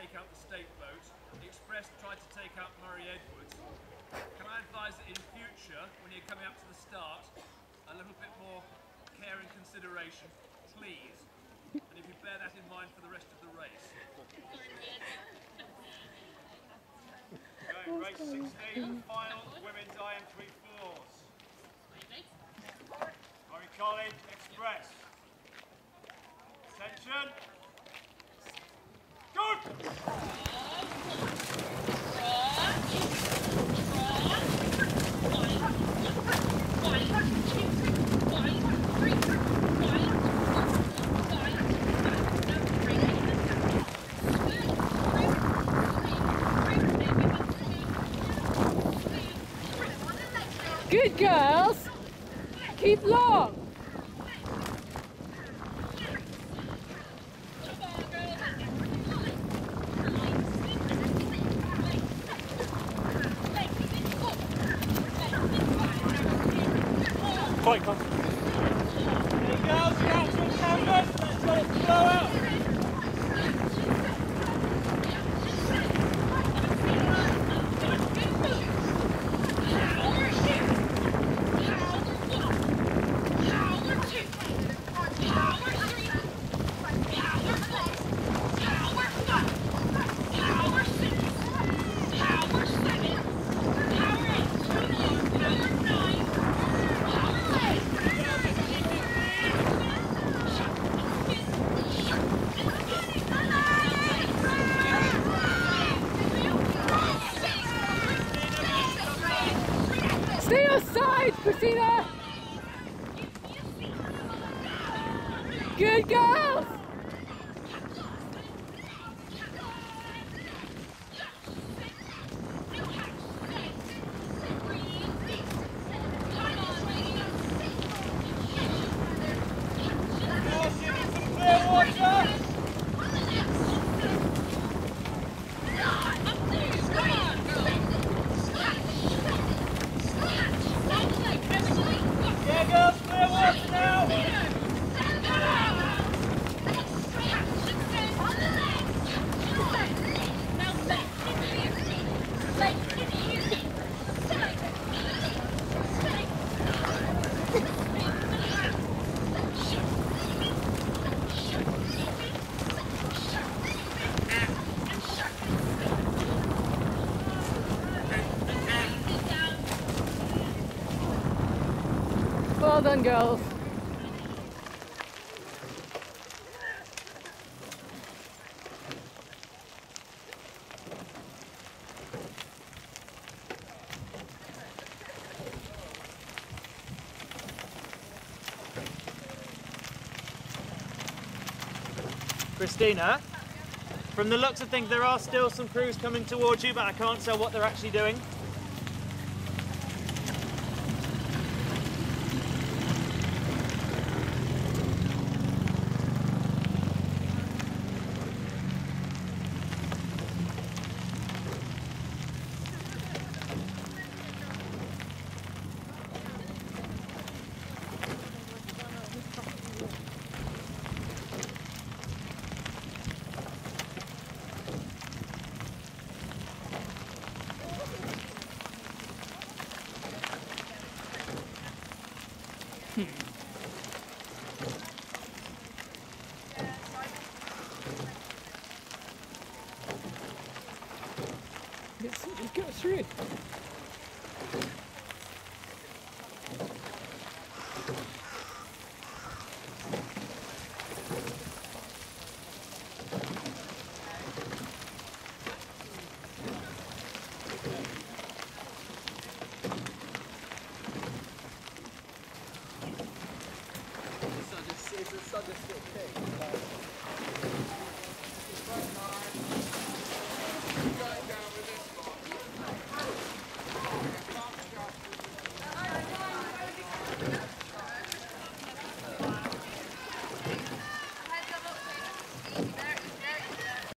take out the state boat. Express tried to take out Murray Edwards. Can I advise that in future, when you're coming up to the start, a little bit more care and consideration, please. And if you bear that in mind for the rest of the race. Okay, race 16, final women's IM3 floors. Murray College, Express. Attention. Good! Good girls! Keep long! Quite comfortable. There you go, scratch on canvas, let's let it flow out. Stay aside, Christina! Good girls! Well done, girls. Christina, from the looks of things there are still some crews coming towards you, but I can't tell what they're actually doing. Let's go through. It's such a stick thing. There.